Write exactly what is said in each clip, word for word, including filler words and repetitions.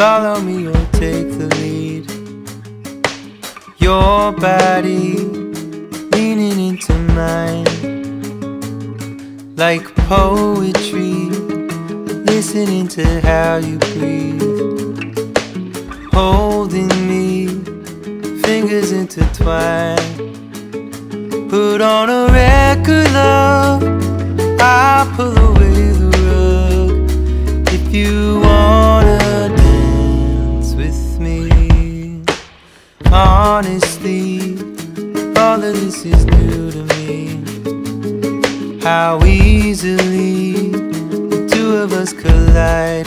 follow me or take the lead. Your body leaning into mine, like poetry, listening to how you breathe. Holding me, fingers intertwined. Put on a record, love, I'll pull away the rug if you wanna dance with me. Honestly, all of this is new to me. How easily the two of us collide.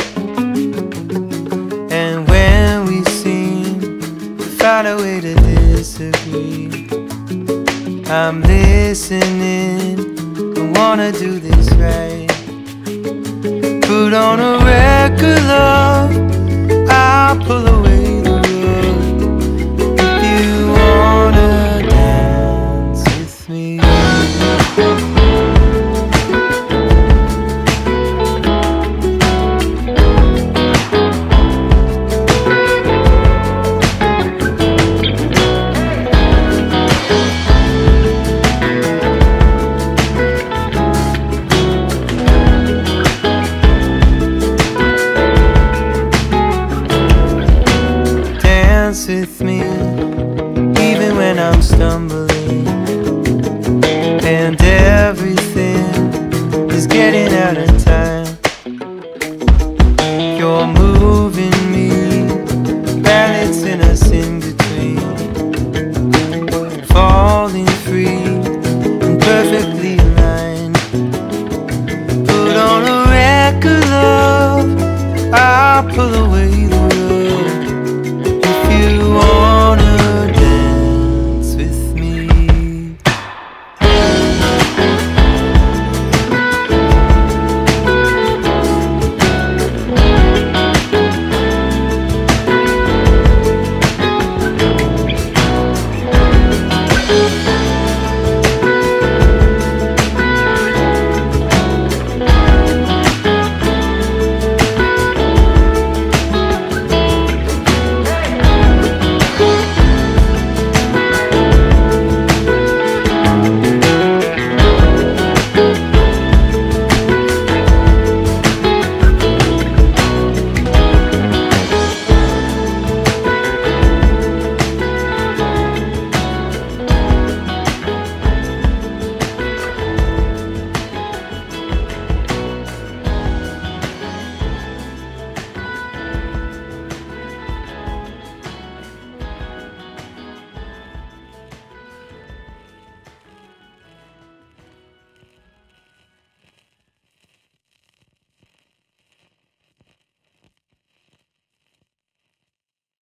And when we seem to find a way to disagree, I'm listening, I wanna do this right. Put on a record, love, I'll pull away the rug if you wanna dance with me. With me, even when I'm stumbling, and everything is getting out of time. You're moving me, balancing us in between, falling free and perfectly aligned. Put on a record, love, I'll pull away